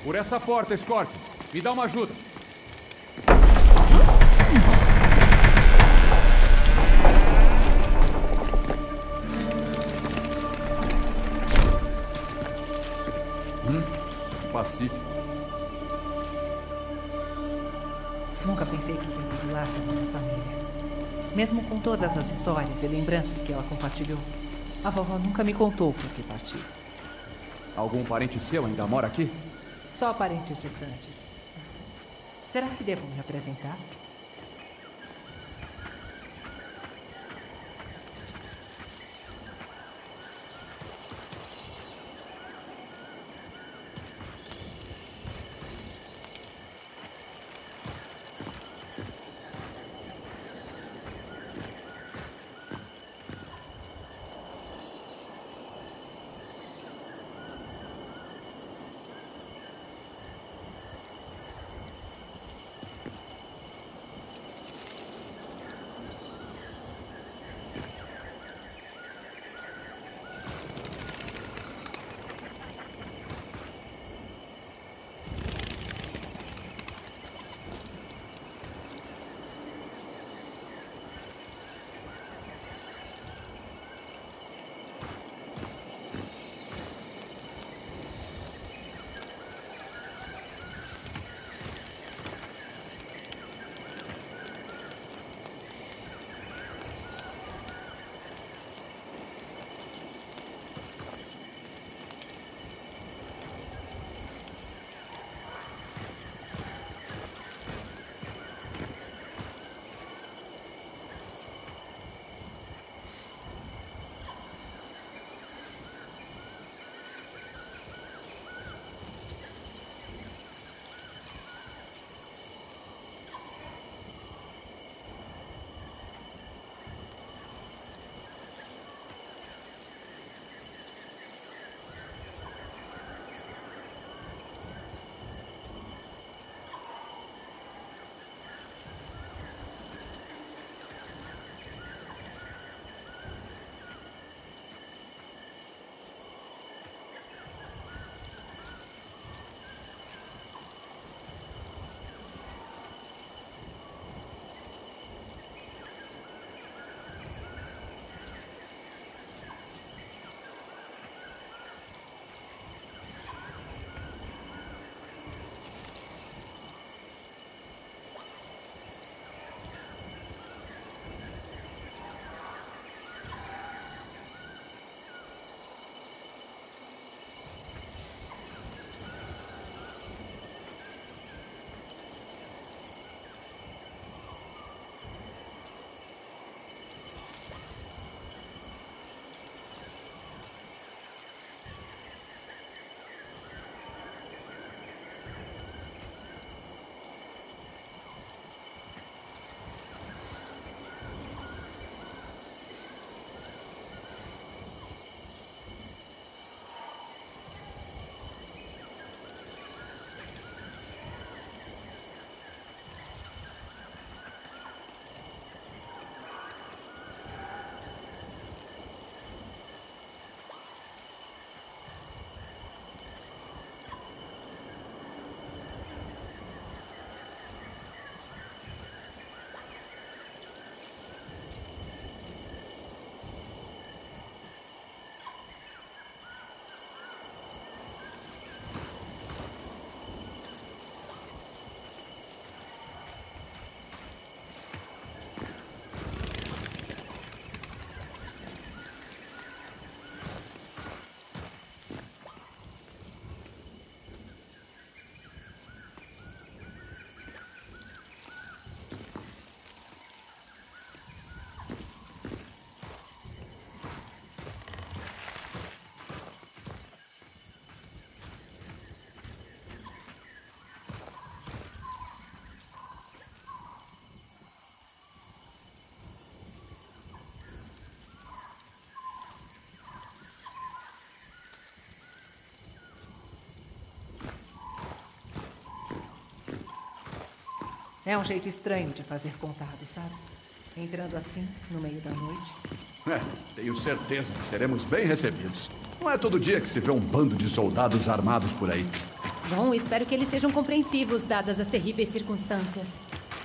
Por essa porta, Scorpion. Me dá uma ajuda. Pacífico. Nunca pensei que o tempo de lar da minha família. Mesmo com todas as histórias e lembranças que ela compartilhou, a vovó nunca me contou por que partiu. Algum parente seu ainda mora aqui? Só parentes distantes. Será que devo me apresentar? É um jeito estranho de fazer contato, sabe? Entrando assim, no meio da noite. Tenho certeza que seremos bem recebidos. Não é todo dia que se vê um bando de soldados armados por aí. Bom, espero que eles sejam compreensivos, dadas as terríveis circunstâncias.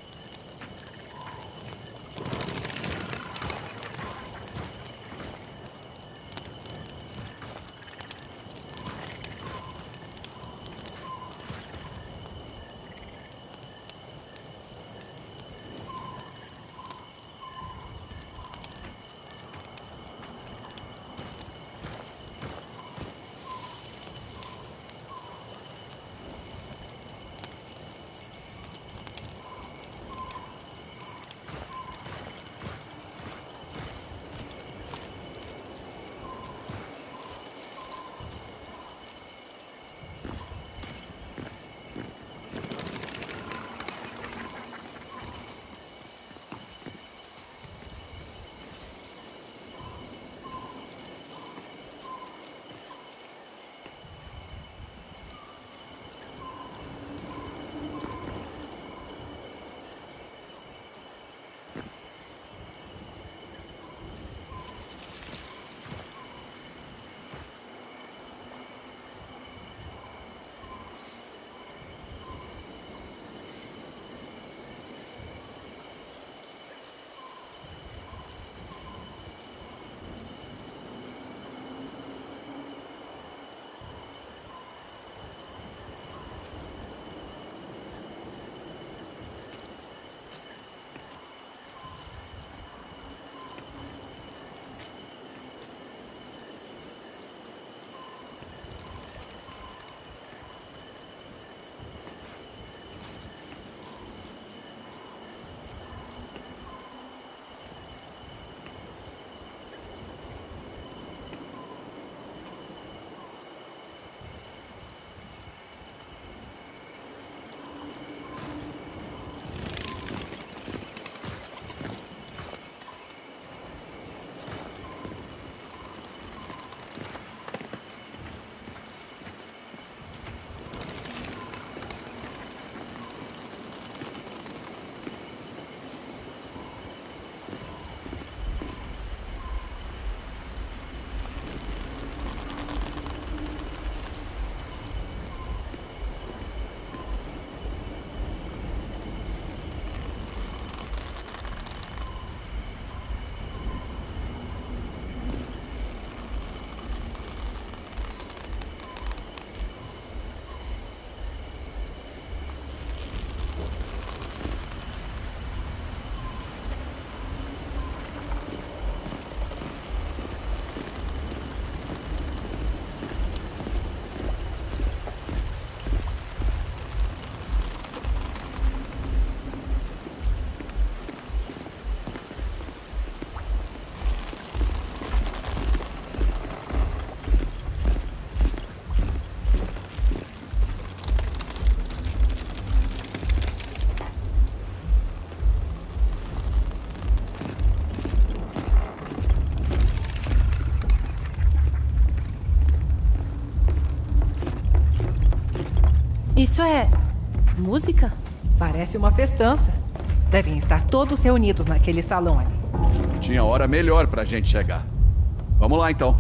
Isso é música? Parece uma festança. Devem estar todos reunidos naquele salão ali. Tinha hora melhor pra gente chegar. Vamos lá, então.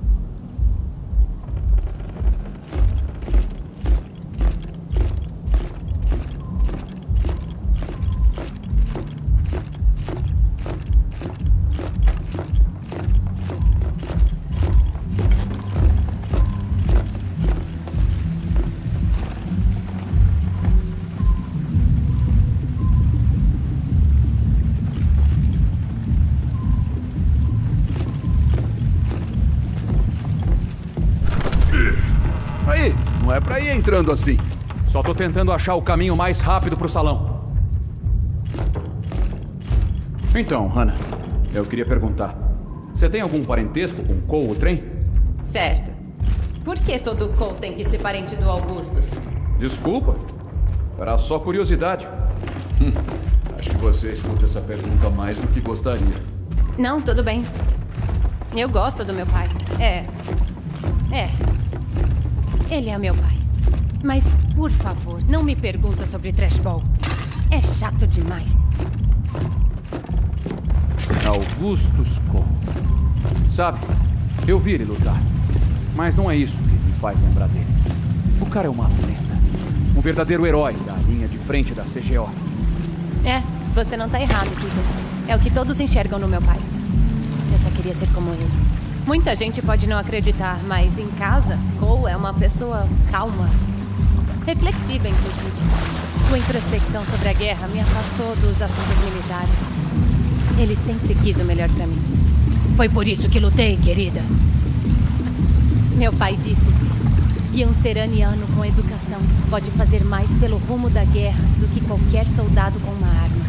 Não é pra ir entrando assim. Só tô tentando achar o caminho mais rápido pro salão. Então, Hannah, eu queria perguntar. Você tem algum parentesco com Cole, o trem? Certo. Por que todo Cole tem que ser parente do Augustus? Desculpa. Era só curiosidade. Acho que você escuta essa pergunta mais do que gostaria. Não, tudo bem. Eu gosto do meu pai. Ele é meu pai. Mas, por favor, não me pergunta sobre trashball. É chato demais. Augustus Cole. Sabe, eu vi ele lutar. Mas não é isso que me faz lembrar dele. O cara é uma lenda. Um verdadeiro herói da linha de frente da CGO. É, você não tá errado, Peter. É o que todos enxergam no meu pai. Eu só queria ser como ele. Muita gente pode não acreditar, mas em casa, Cole é uma pessoa calma. Reflexiva, inclusive. Sua introspecção sobre a guerra me afastou dos assuntos militares. Ele sempre quis o melhor pra mim. Foi por isso que lutei, querida. Meu pai disse que um seraniano com educação pode fazer mais pelo rumo da guerra do que qualquer soldado com uma arma.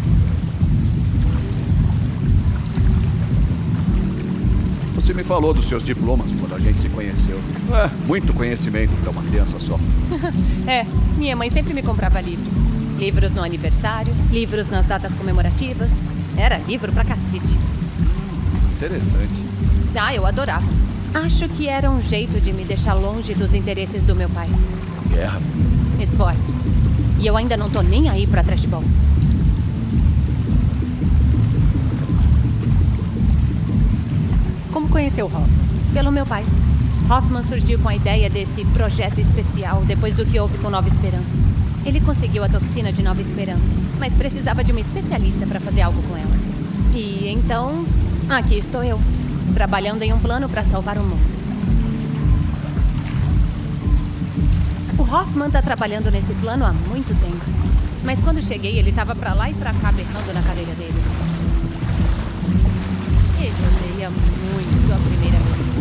Você me falou dos seus diplomas quando a gente se conheceu. Muito conhecimento pra uma criança só. É, minha mãe sempre me comprava livros. Livros no aniversário, livros nas datas comemorativas. Era livro pra cacete. Interessante. Ah, eu adorava. Acho que era um jeito de me deixar longe dos interesses do meu pai. Guerra. Esportes. E eu ainda não tô nem aí pra trashball. Como conheceu Hoffman? Pelo meu pai. Hoffman surgiu com a ideia desse projeto especial depois do que houve com Nova Esperança. Ele conseguiu a toxina de Nova Esperança, mas precisava de uma especialista para fazer algo com ela. E então, aqui estou eu, trabalhando em um plano para salvar o mundo. O Hoffman tá trabalhando nesse plano há muito tempo. Mas quando cheguei, ele tava pra lá e pra cá berrando na cadeira dele. Ele odeia muito a primeira ministra.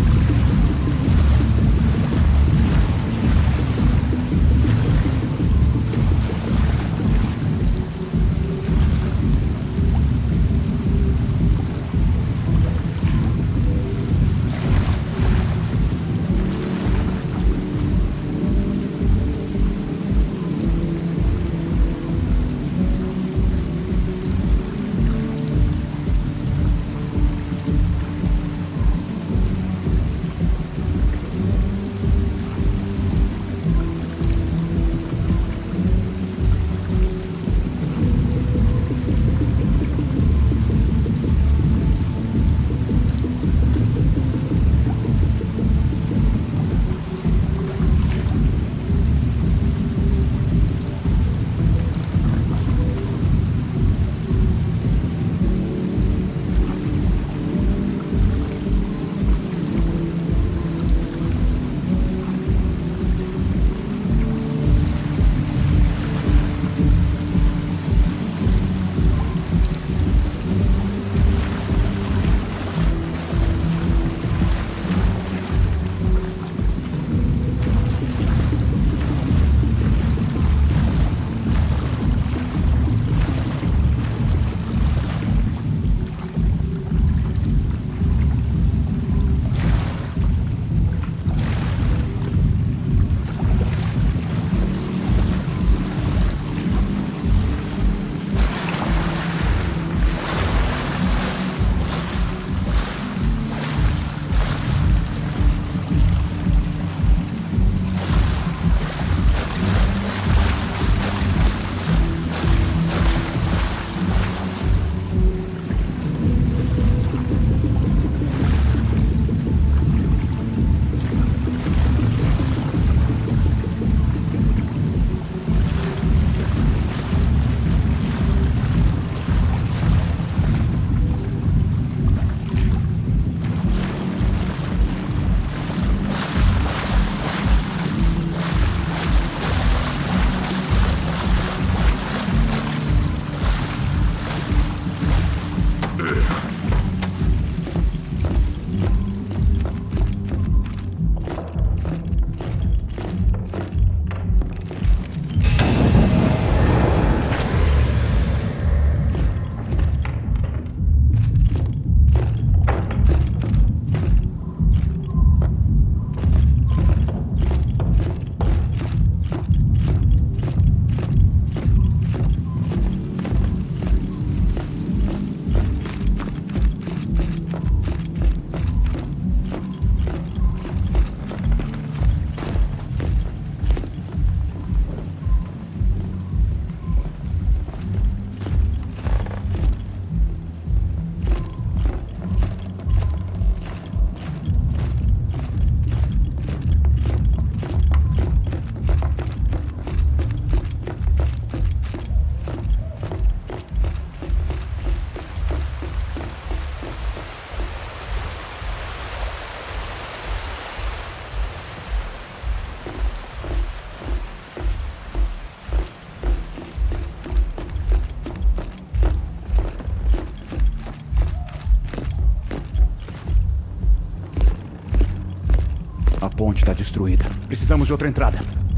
ponte está destruída. Precisamos de outra entrada.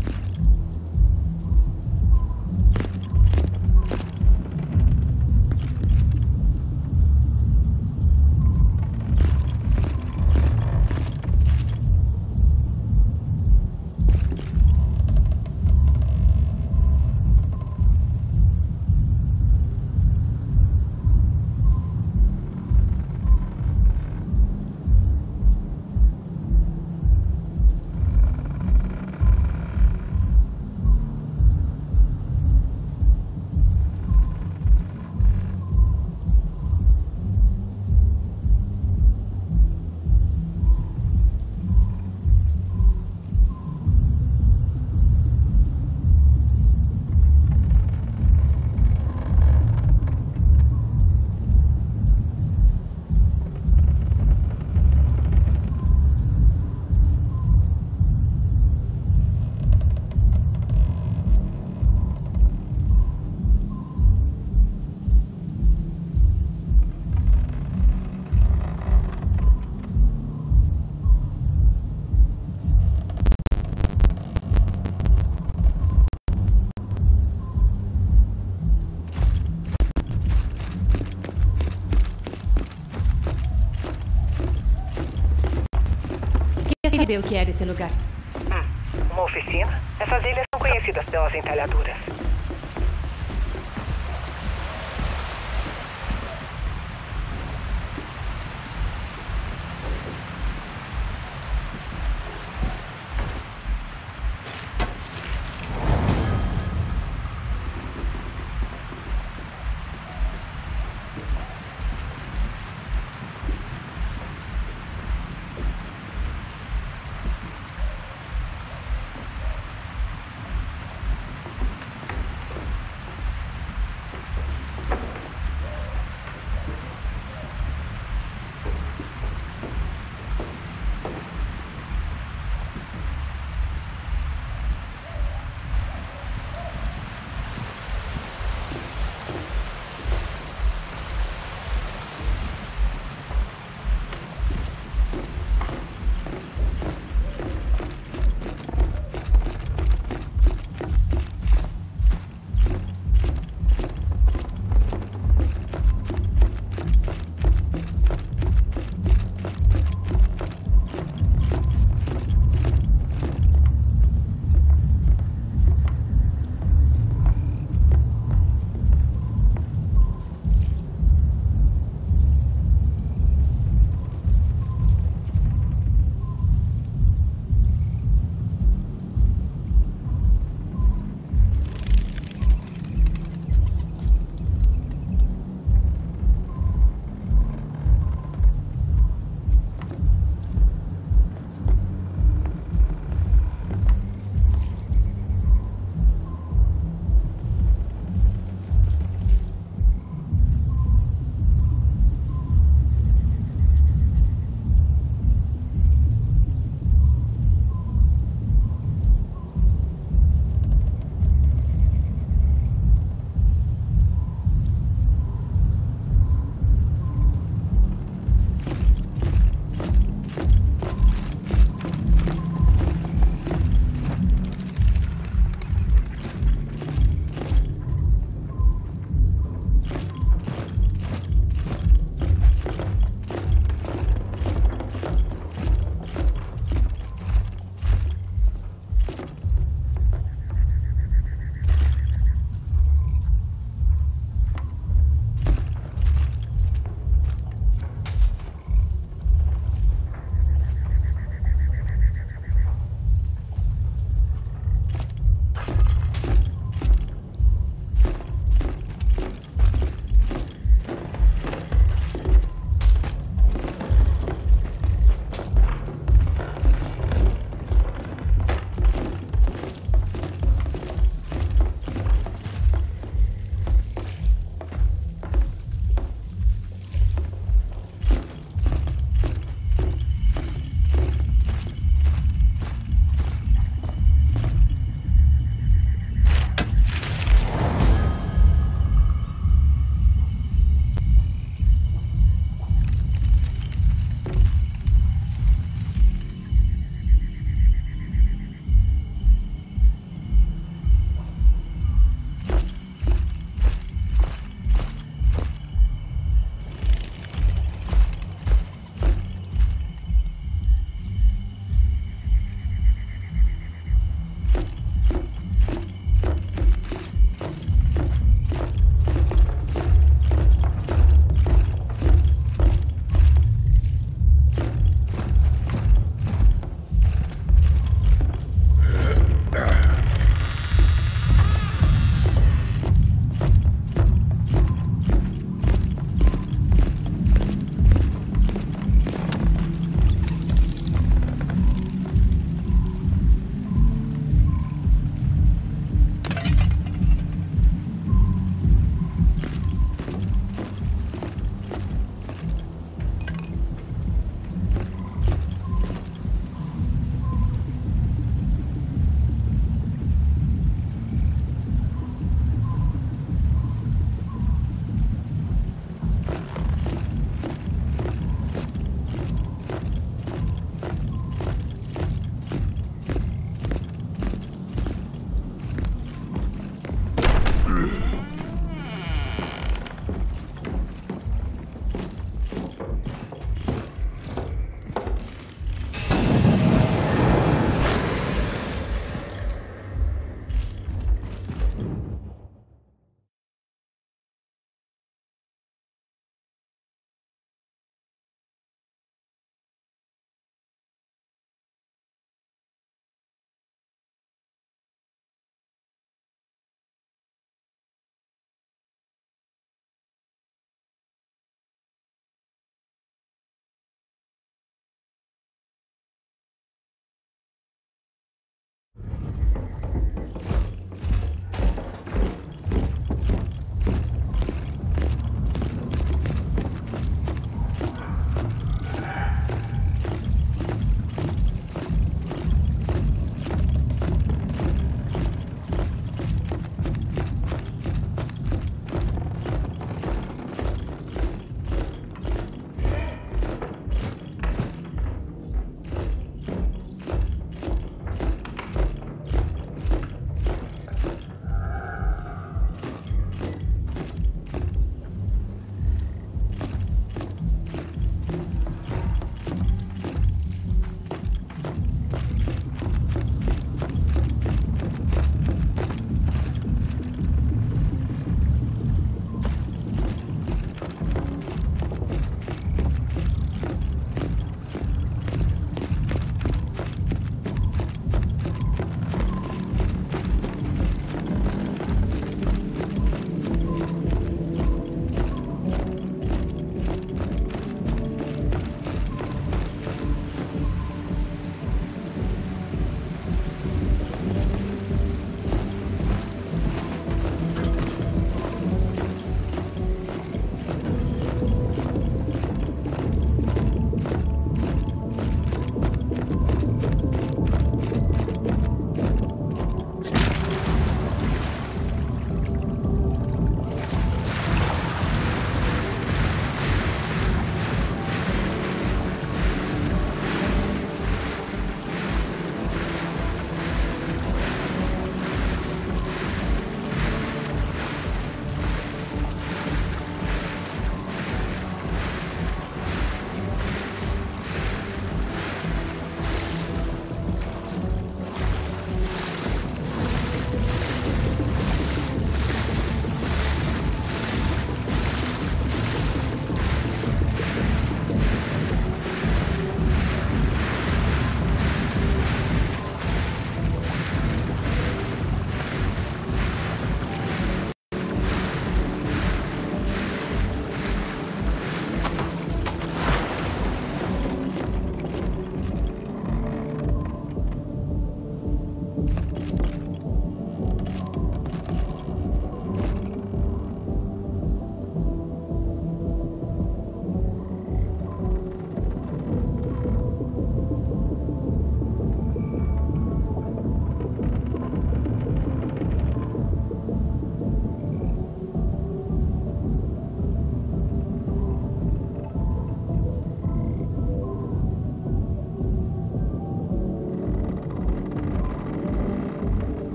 Quer saber o que era esse lugar? Uma oficina? Essas ilhas são conhecidas pelas entalhaduras.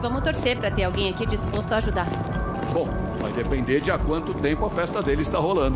Vamos torcer pra ter alguém aqui disposto a ajudar. Bom, vai depender de há quanto tempo a festa dele está rolando.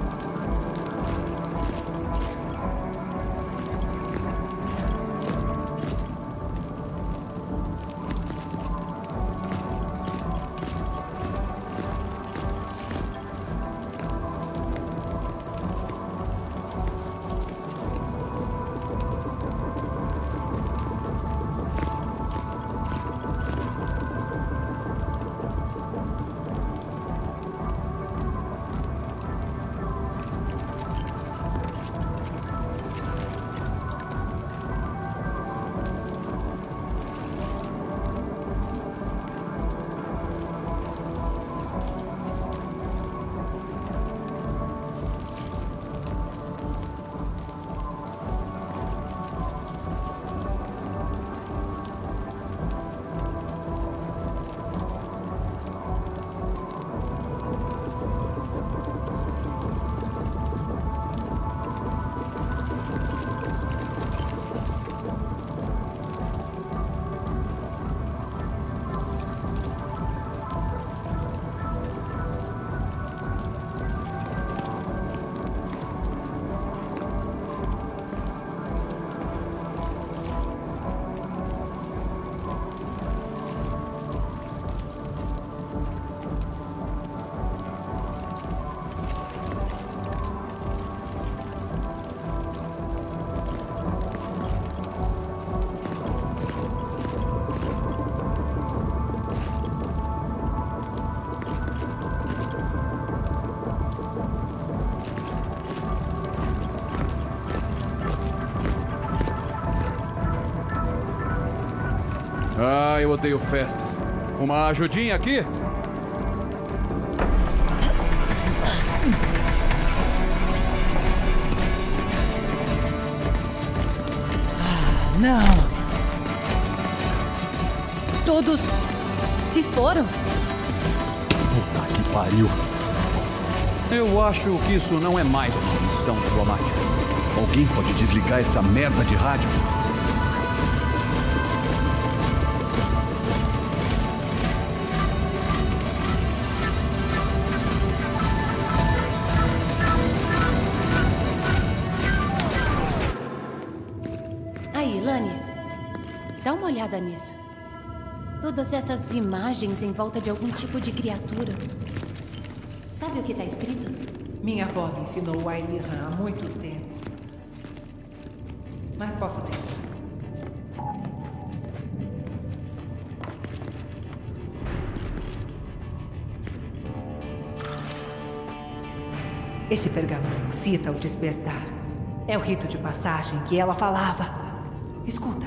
Ah, eu odeio festas. Uma ajudinha aqui? Não. Todos se foram? Puta que pariu. Eu acho que isso não é mais uma missão diplomática. Alguém pode desligar essa merda de rádio? Aí, Lani, dá uma olhada nisso. Todas essas imagens em volta de algum tipo de criatura. Sabe o que está escrito? Minha avó me ensinou o Ailihan há muito tempo. Mas posso tentar. Esse pergaminho cita o despertar. É o rito de passagem que ela falava. Escuta.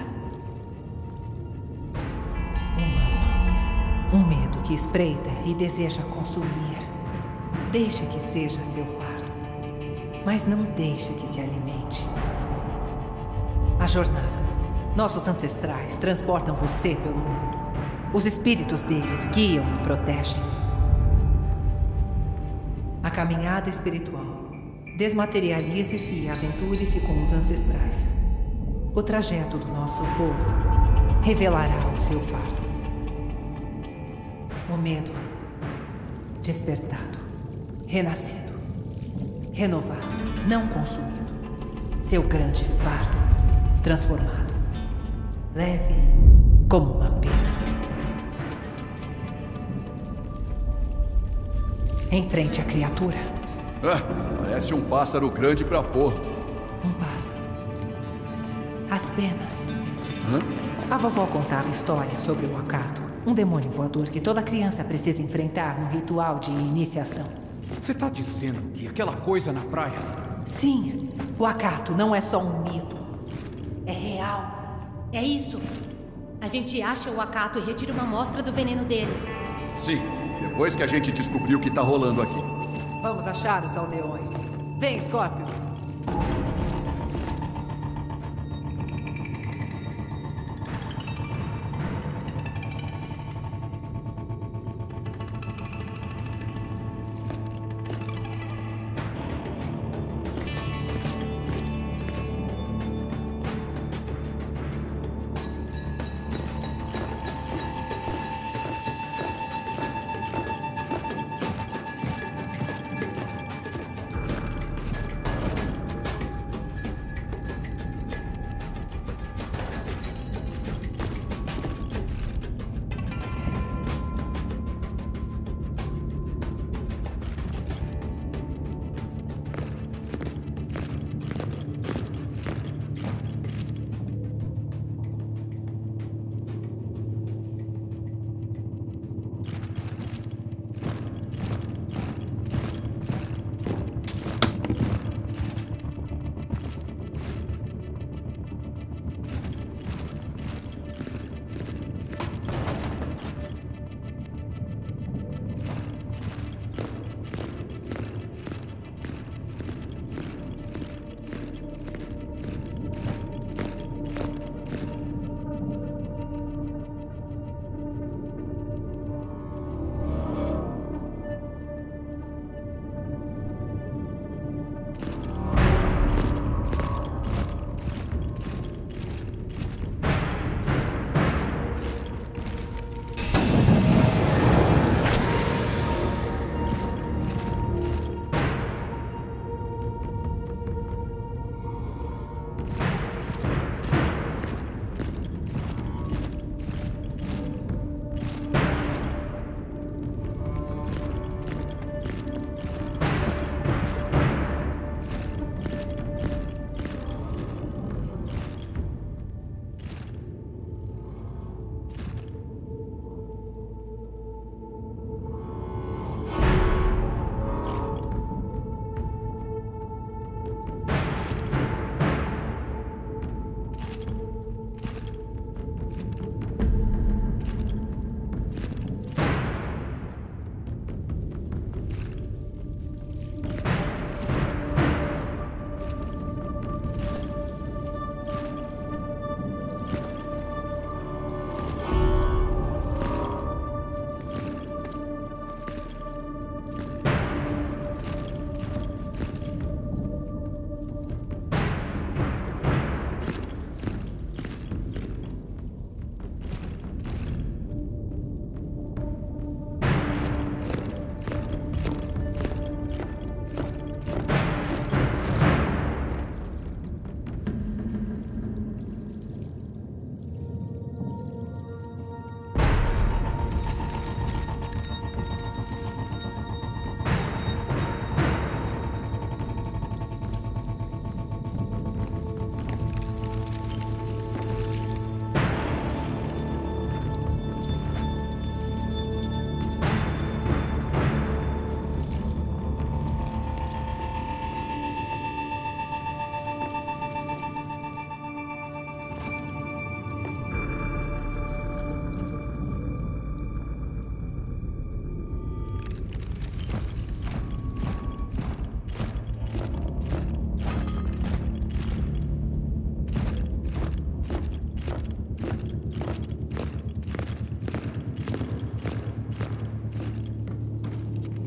Um medo que espreita e deseja consumir. Deixe que seja seu fardo, mas não deixe que se alimente. A jornada. Nossos ancestrais transportam você pelo mundo. Os espíritos deles guiam e protegem. A caminhada espiritual. Desmaterialize-se e aventure-se com os ancestrais. O trajeto do nosso povo revelará o seu fardo. O medo despertado, renascido, renovado, não consumido. Seu grande fardo transformado, leve como uma pena. Enfrente a criatura. Parece um pássaro grande pra porra. Um pássaro. As penas. Hã? A vovó contava histórias sobre o Akato, um demônio voador que toda criança precisa enfrentar no ritual de iniciação. Você tá dizendo que aquela coisa na praia... Sim, o Akato não é só um mito. É real. É isso. A gente acha o Akato e retira uma amostra do veneno dele. Sim, depois que a gente descobriu o que tá rolando aqui. Vamos achar os aldeões. Vem, Scorpio.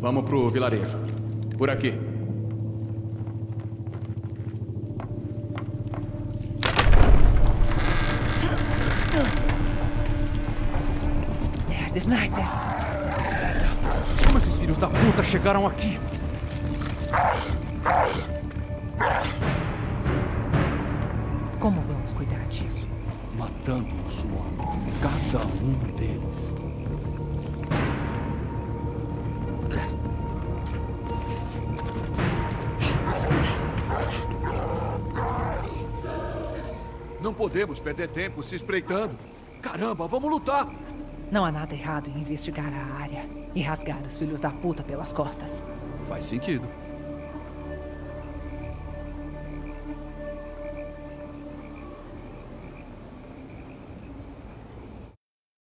Vamos pro vilarejo. Por aqui. Merda, snipers. Como esses filhos da puta chegaram aqui? Como vamos cuidar disso? Matando-os, Swarm. Cada um deles. Não podemos perder tempo se espreitando. Caramba, vamos lutar! Não há nada errado em investigar a área e rasgar os filhos da puta pelas costas. Faz sentido.